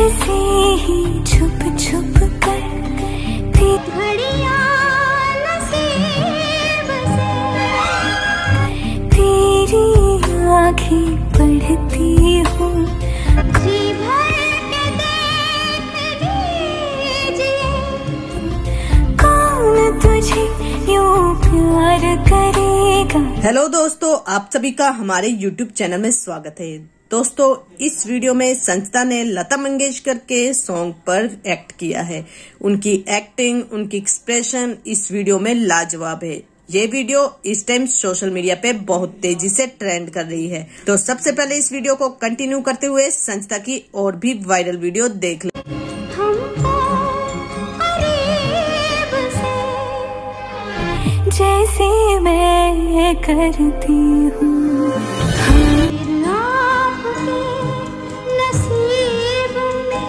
तुझसे ही छुप छुप कर घड़ियां नसीब से तेरी आँखें पढ़ती हूँ, जी भर के देख लीजिए कौन तुझे यूं प्यार करेगा। हेलो दोस्तों, आप सभी का हमारे YouTube चैनल में स्वागत है। दोस्तों, इस वीडियो में संचिता ने लता मंगेशकर के सॉन्ग पर एक्ट किया है। उनकी एक्टिंग, उनकी एक्सप्रेशन इस वीडियो में लाजवाब है। ये वीडियो इस टाइम सोशल मीडिया पे बहुत तेजी से ट्रेंड कर रही है। तो सबसे पहले इस वीडियो को कंटिन्यू करते हुए संचिता की और भी वायरल वीडियो देख लें। जैसे मैं करती हूँ नसीब में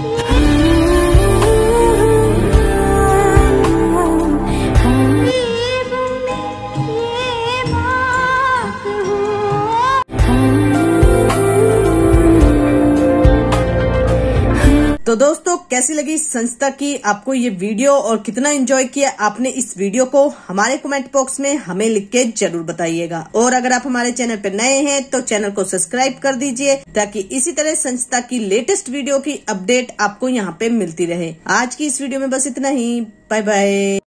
तो दोस्तों, कैसी लगी संचिता की आपको ये वीडियो और कितना एंजॉय किया आपने इस वीडियो को, हमारे कमेंट बॉक्स में हमें लिख के जरूर बताइएगा। और अगर आप हमारे चैनल पर नए हैं तो चैनल को सब्सक्राइब कर दीजिए ताकि इसी तरह संचिता की लेटेस्ट वीडियो की अपडेट आपको यहाँ पे मिलती रहे। आज की इस वीडियो में बस इतना ही। Bye bye.